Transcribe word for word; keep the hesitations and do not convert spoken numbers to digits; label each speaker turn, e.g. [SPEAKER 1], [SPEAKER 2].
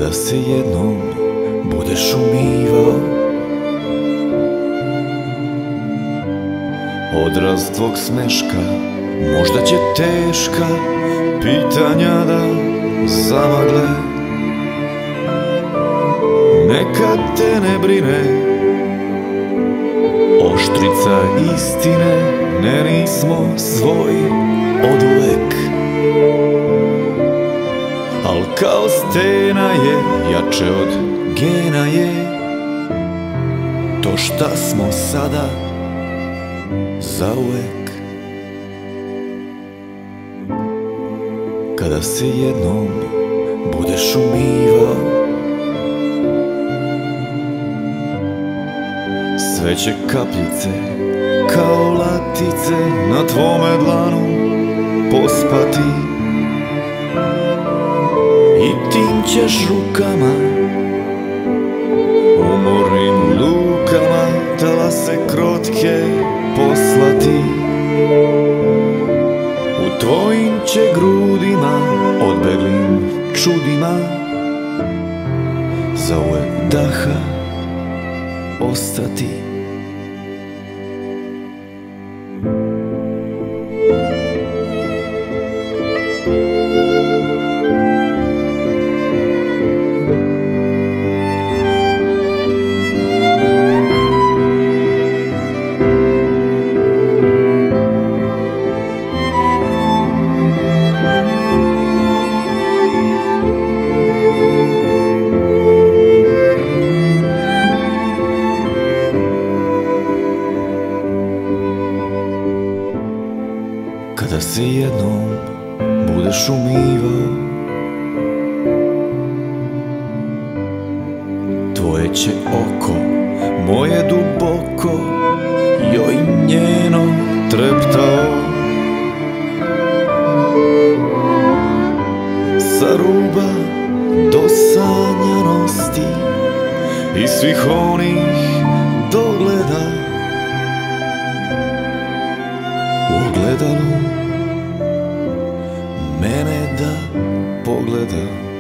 [SPEAKER 1] Kada se jednom budeš umivao, odraz tvog smeška možda će teška pitanja da zamagle. Nekad te ne brine oštrica istine, ne nismo svoji oduvek. Al kao stena je, jače od gena je to šta smo sada zauvek. Kada se jednom budeš umivao, sve će kapljice kao latice na tvome dlanu pospati. I tim ćeš rukama umornim lukama talase krotke poslati. U tvojim će grudima odbeglim čudima zauvek daha ostati. Kada se jednom budeš umivao, tvoje će oko, moje duboko, joj njeno treptao. Sa ruba do sanjanosti i svih onih dogleda u ogledalu mene da pogleda.